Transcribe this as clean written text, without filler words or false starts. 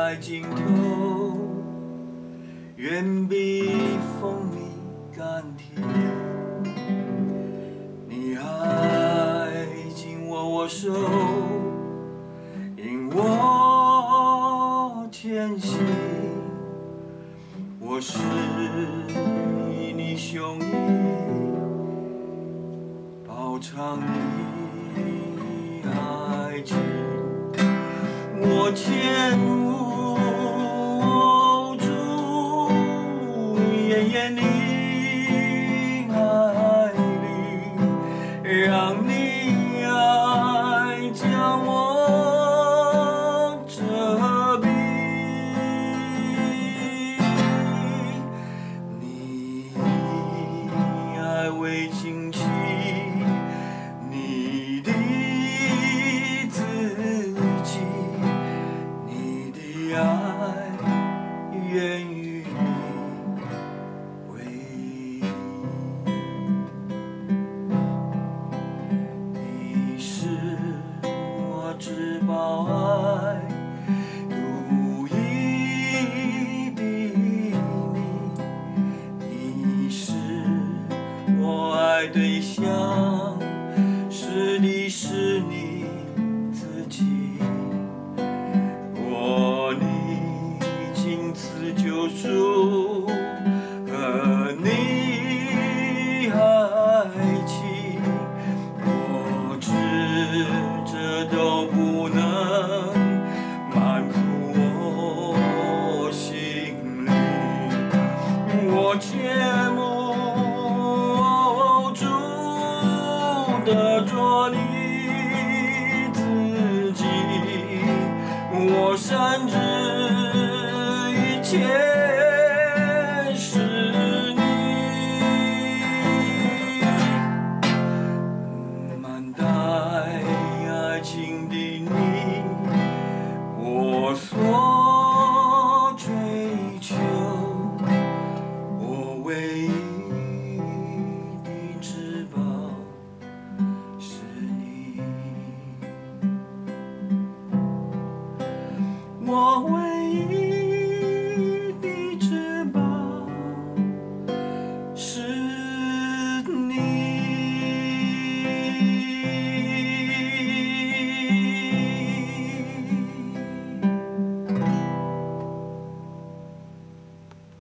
爱尽头，远比蜂蜜甘甜。你爱紧我手，引我前行。我是你胸臆，饱尝你爱情。我牵不住奄奄的爱侣，让你爱将我遮蔽。你爱未惊奇，你的自己，你的爱源于你唯一。你是我至宝爱独一的你，你是我爱对象，是的是你自己。我你经此救赎，和你爱情，我知这都不能满足我心灵。我切莫住得着你自己，我深知一切